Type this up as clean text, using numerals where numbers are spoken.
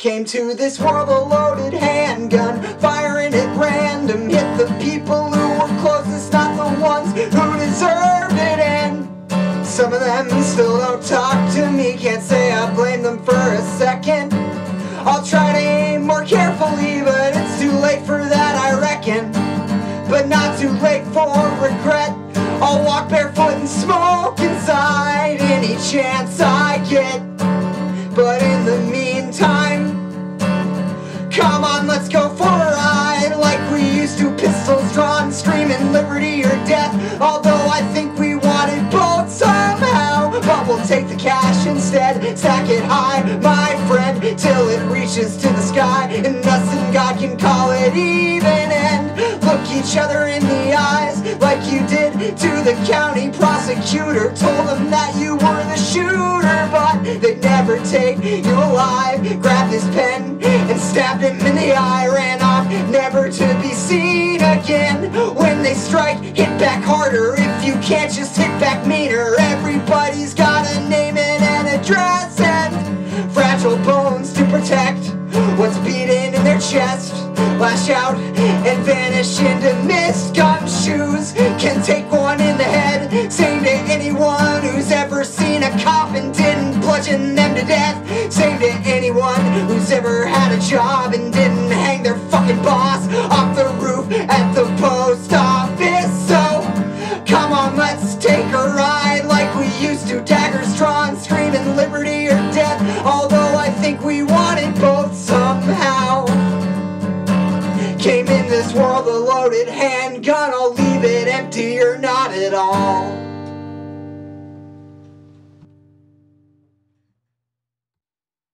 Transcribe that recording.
Came to this world a loaded handgun, firing at random, hit the people who were closest, not the ones who deserved it. And some of them still don't talk to me, can't say I blame them for a second. I'll try to aim more carefully, but it's too late for that, I reckon. But not too late for regret. I'll walk barefoot and smoke inside any chance I get. But in the meantime, come on, let's go for a ride like we used to, pistols drawn, screaming liberty or death. Although I think we wanted both somehow, but we'll take the cash instead, stack it high, my friend, till it reaches to the sky, and us and God can call it even. And look each other in the eyes like you did to the county prosecutor. Told them that you were the shooter, but they'd never take you alive. Grabbed his pen and stabbed him in the eye, ran off, never to be seen again. When they strike, hit back harder. If you can't, just hit back meaner. Everybody's got a name and an address and fragile bones to protect what's beating in their chest. Lash out and vanish into mist. Gumshoes can take one in the head. Same to anyone who's ever seen a cop and didn't bludgeon them to death. Same to anyone who's ever had a job and didn't hang their fucking boss off the roof at the post office. So come on, let's take a ride like we used to, daggers drawn, screaming liberty or death. Although I think we